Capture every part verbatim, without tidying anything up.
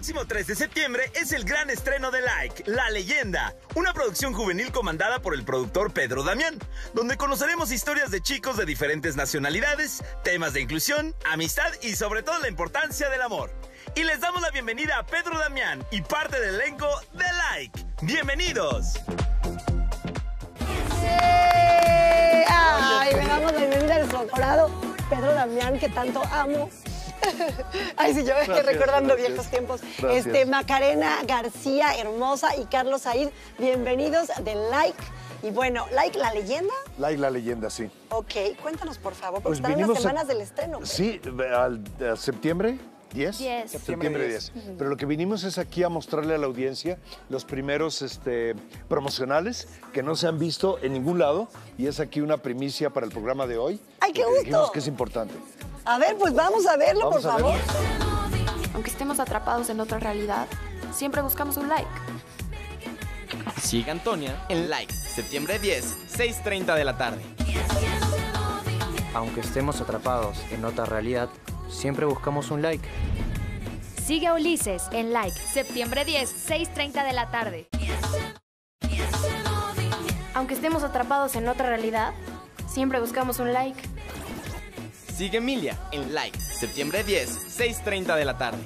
próximo tres de septiembre es el gran estreno de Like, La Leyenda, una producción juvenil comandada por el productor Pedro Damián, donde conoceremos historias de chicos de diferentes nacionalidades, temas de inclusión, amistad y sobre todo la importancia del amor. Y les damos la bienvenida a Pedro Damián y parte del elenco de Like. ¡Bienvenidos! ¡Eh! ¡Ay, le damos la bienvenida a nuestro adorado Pedro Damián, que tanto amo! Ay, sí, yo gracias, recordando gracias. viejos tiempos. Gracias. Este, Macarena García, hermosa, y Carlos Said, bienvenidos de Like. Y bueno, Like, La Leyenda. Like, La Leyenda, sí. Ok, cuéntanos, por favor, porque pues están las semanas a... del estreno. ¿Qué? Sí, al, a septiembre. ¿diez? diez. Septiembre diez. Uh-huh. Pero lo que vinimos es aquí a mostrarle a la audiencia los primeros este, promocionales que no se han visto en ningún lado. Y es aquí una primicia para el programa de hoy. ¡Ay, qué gusto! Dijimos que es importante. A ver, pues vamos a verlo, vamos por a favor. Verlo. Aunque estemos atrapados en otra realidad, siempre buscamos un like. Sigue a Antonia en Like, septiembre diez, seis treinta de la tarde. Aunque estemos atrapados en otra realidad, siempre buscamos un like. Sigue a Ulises en Like, septiembre diez, seis treinta de la tarde. Aunque estemos atrapados en otra realidad, siempre buscamos un like. Sigue Emilia en Like, septiembre diez, seis treinta de la tarde.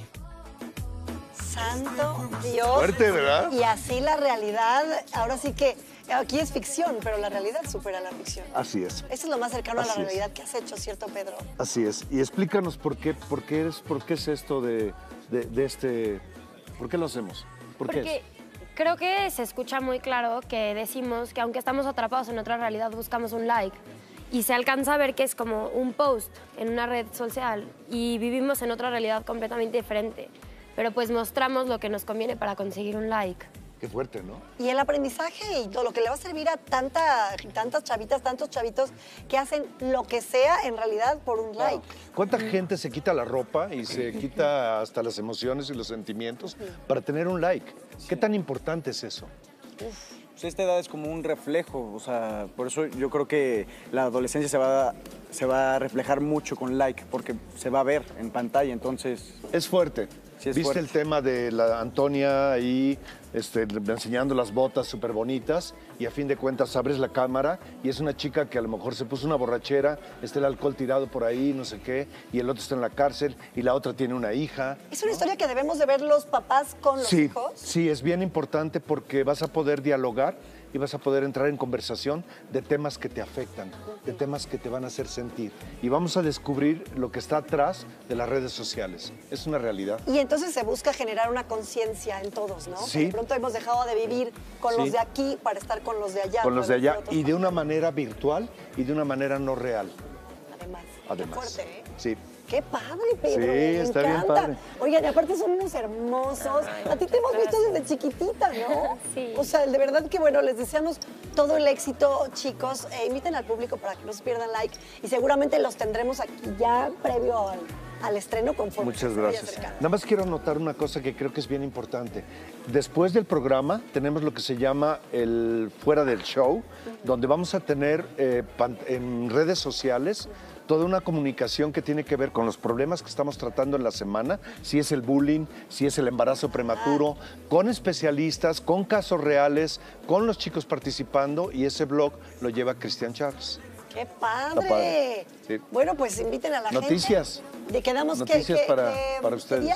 Santo Dios. Fuerte, ¿verdad? Y así la realidad, ahora sí que aquí es ficción, pero la realidad supera la ficción. Así es. Eso es lo más cercano así a la realidad es. que has hecho, ¿cierto, Pedro? Así es. Y explícanos por qué, por qué, es, por qué es esto de, de, de este... ¿Por qué lo hacemos? ¿Por Porque qué es? creo que se escucha muy claro que decimos que aunque estamos atrapados en otra realidad, buscamos un like. Y se alcanza a ver que es como un post en una red social y vivimos en otra realidad completamente diferente. Pero pues mostramos lo que nos conviene para conseguir un like. Qué fuerte, ¿no? Y el aprendizaje y todo lo que le va a servir a tanta, tantas chavitas, tantos chavitos que hacen lo que sea en realidad por un like. ¿Cuánta gente se quita la ropa y se quita hasta las emociones y los sentimientos para tener un like? ¿Qué tan importante es eso? Uf. Pues esta edad es como un reflejo, o sea, por eso yo creo que la adolescencia se va, a, se va a reflejar mucho con Like, porque se va a ver en pantalla, entonces... Es fuerte. Sí, es ¿Viste fuerte. el tema de la Antonia ahí este, enseñando las botas súper bonitas y a fin de cuentas abres la cámara y es una chica que a lo mejor se puso una borrachera, está el alcohol tirado por ahí, no sé qué, y el otro está en la cárcel y la otra tiene una hija? ¿Es una historia que debemos de ver los papás con los sí, hijos? Sí, es bien importante porque vas a poder dialogar y vas a poder entrar en conversación de temas que te afectan, de temas que te van a hacer sentir. Y vamos a descubrir lo que está atrás de las redes sociales. Es una realidad. Y entonces se busca generar una conciencia en todos, ¿no? Sí. De pronto hemos dejado de vivir con sí. los de aquí para estar con los de allá. Con los de allá otros y de una manera virtual y de una manera no real. Además. Además. Qué fuerte, ¿eh? Sí. ¡Qué padre, Pedro! Sí, me está encanta. bien padre. Oigan, y aparte son unos hermosos. A ti te hemos visto desde chiquitita, ¿no? Sí. O sea, de verdad que, bueno, les deseamos todo el éxito, chicos. Eh, inviten al público para que no se pierdan like. Y seguramente los tendremos aquí ya previo al, al estreno conforme. Muchas se vaya gracias. acercando. Nada más quiero anotar una cosa que creo que es bien importante. Después del programa tenemos lo que se llama el Fuera del Show, donde vamos a tener eh, en redes sociales toda una comunicación que tiene que ver con los problemas que estamos tratando en la semana, si es el bullying, si es el embarazo prematuro, con especialistas, con casos reales, con los chicos participando, y ese blog lo lleva Cristian Charles. ¡Qué padre! Está padre. Sí. Bueno, pues inviten a la Noticias. gente. ¿De quedamos Noticias que, para, que, para ustedes.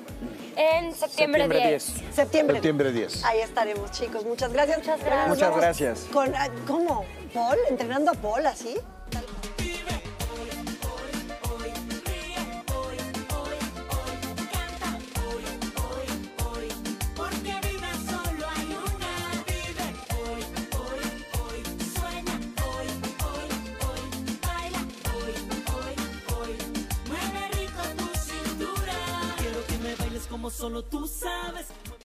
En septiembre, Septiembre diez. Septiembre. Septiembre diez. Ahí estaremos, chicos. Muchas gracias. Muchas gracias. Nos Muchas vamos gracias. Con, ¿Cómo? ¿Paul? ¿Entrenando a Paul así? Como solo tú sabes.